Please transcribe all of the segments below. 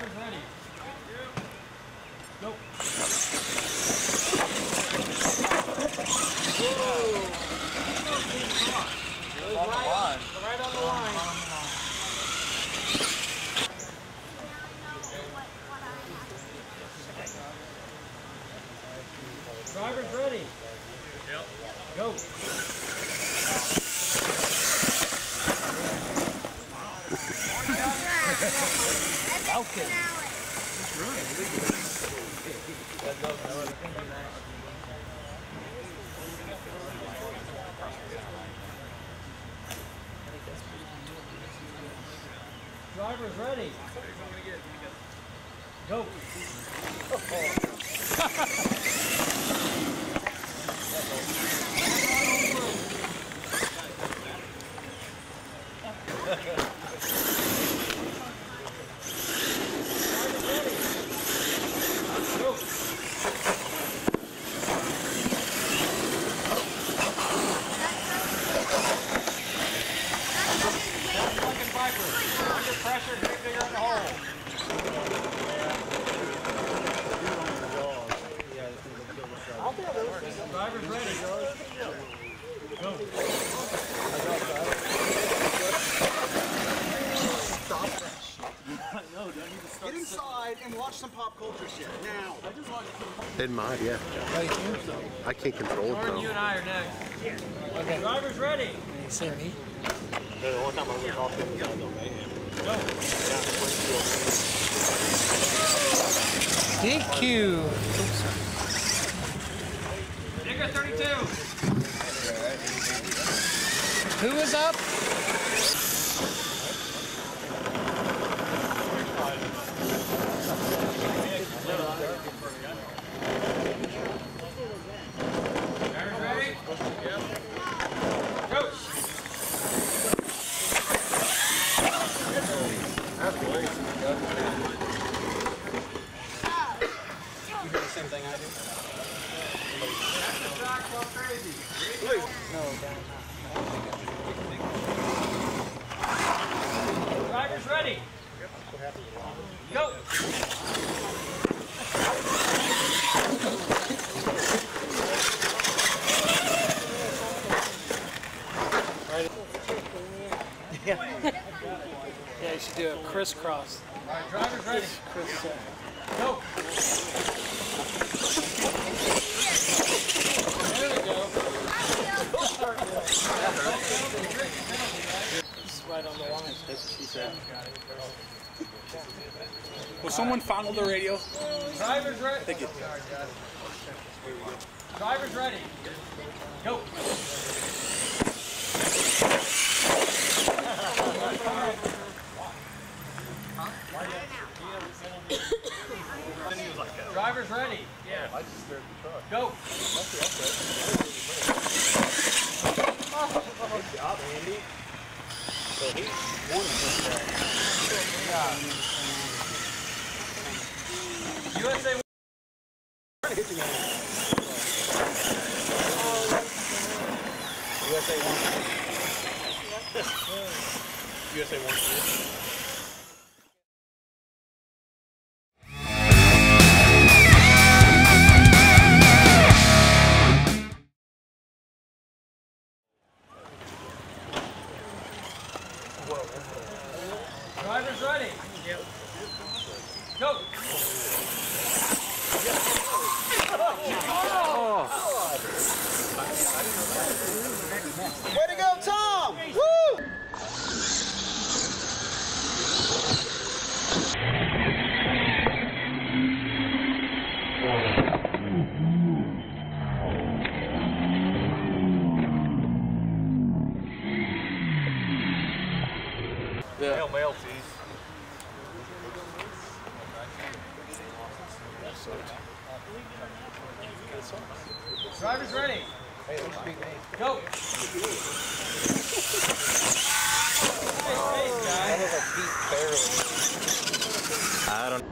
Driver's ready. Go. Right on the line. Driver's ready. Yep. Go. Okay. Driver's ready. Go. Under pressure, big finger in the hole. Driver's ready. Go. Stop that shit. No, don't need to start. Get inside and watch some pop culture shit now. I just watched. In my, yeah. I can't control it Jordan, though. you and I are next. Okay. Driver's ready. Sammy. The one time I was talking about the mayhem. Go. DQ. Digger 32. Who is up? Driver's ready. Yep. Go. You do the same thing I do? That's the track go crazy. Driver's ready. Go. Yeah, you should do a crisscross. All right, driver's ready. Go. There we go. This is right on the line. That's what she said. Will someone fondle the radio? Driver's ready. Thank you. Driver's ready. Go. Driver's ready. Yeah. I just stirred the truck. Go. Good job, Andy. So he won this track. USA. USA won. USA won. Driver's ready. Yep. Go. Way to go, Tom! Woo! Hail Male, please. Driver's ready. Go. Nice guy. I don't.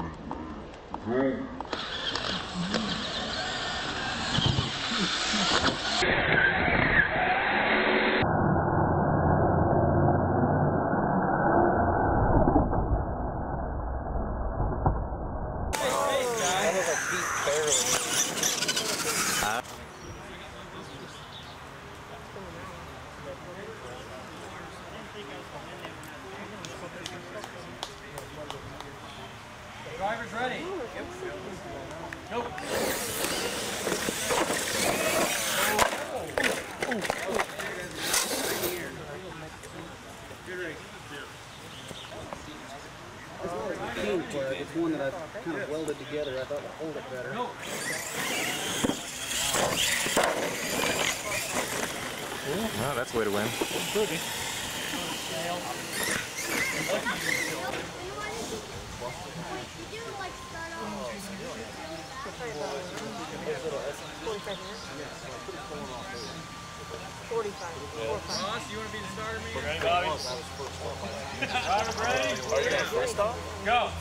Driver's ready. Nope. It's one that I've kind of welded together. I thought would hold it better. Oh, that's the way to win. Ross, you want to be the starter, man? We're ready, Bobby. Driver ready? Are you going first off? Go.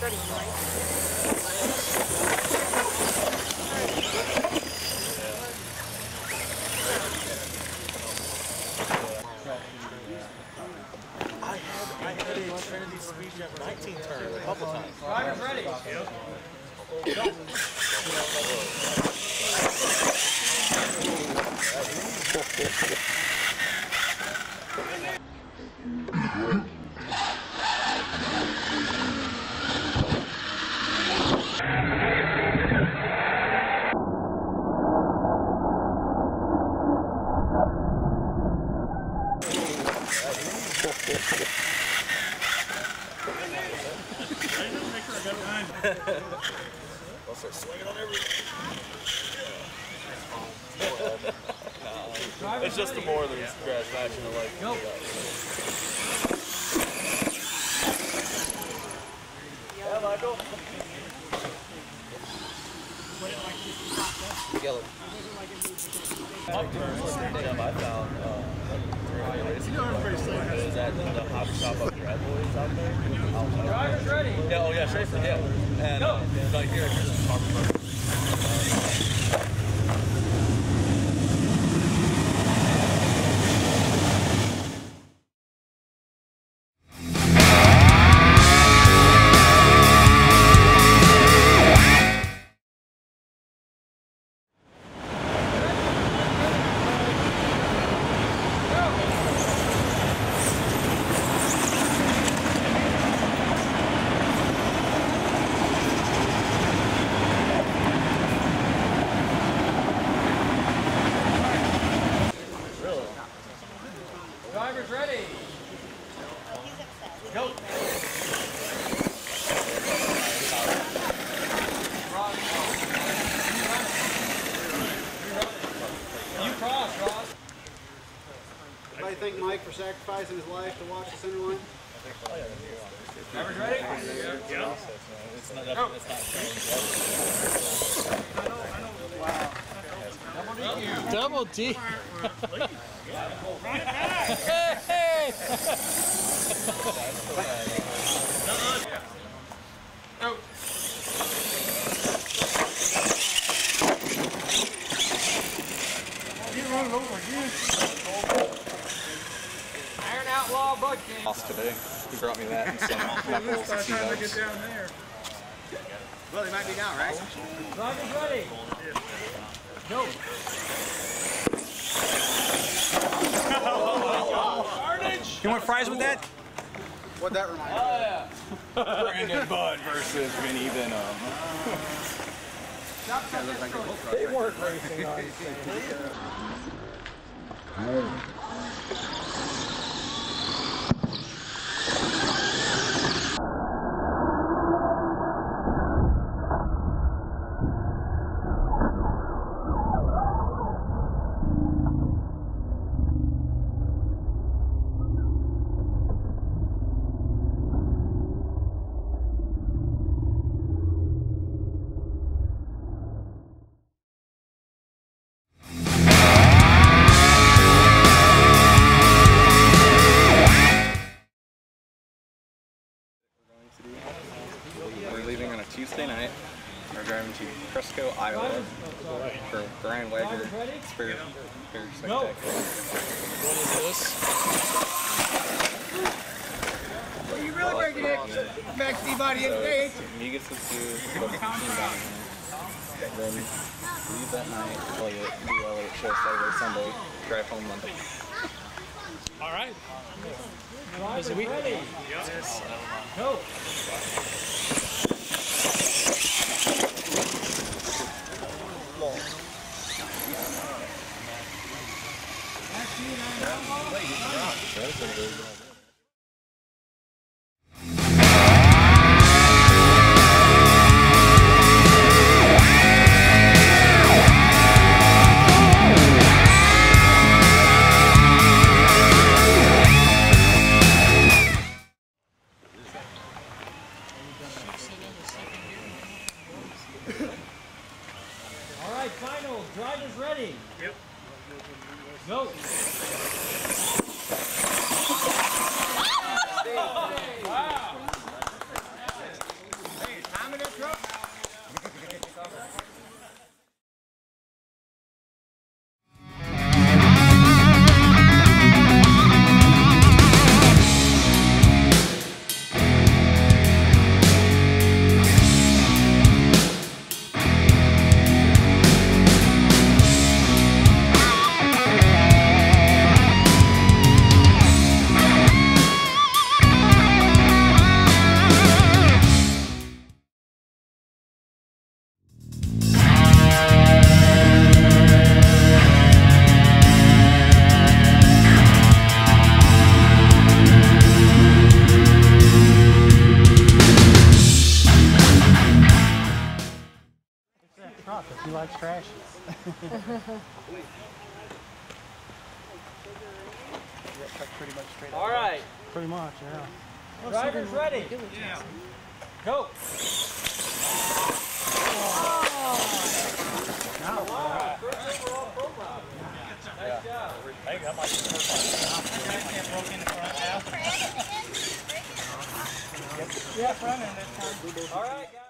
I had a Trinity Speed Jump 19 turn a couple times. Driver's ready. I'll start swinging on everything. It's just the more than grass action I like. Nope. Yeah, Michael. Yellow. I found is at the hobby shop up here. Boys out there. Driver's ready. Yeah, oh yeah, Schaefer, yeah. And like here's the Harvard. Driver's ready. Go. You cross, Ross. I thank Mike for sacrificing his life to watch the center line. Driver's ready? Yeah. It's not Double D. Hey! Iron Outlaw Bud King. Today, he brought me that and some knuckles and T-Dubs. Well, they might be down, right? Driver's ready. Go. You want fries with that? What'd that remind me? Oh, yeah. Brandon Bud versus Vinny Venom. They weren't racing on. We're leaving on a Tuesday night. We're driving to Cresco, Iowa for Brian Wagner Spear Spectacular. What is this? Are you really breaking it? Max D-Body in the He gets to do then leave that night, play it, do LA show Saturday, Sunday, drive home Monday. All right. Is it ready? Yes. Go. All right, final. Drivers ready. Yep. Go. Wow. Hey, time in that truck? He likes crashes. Pretty much straight All right. Pretty much, yeah. Drivers ready. Yeah. Go. Nice job. Hey, that might be the first time. All right, guys.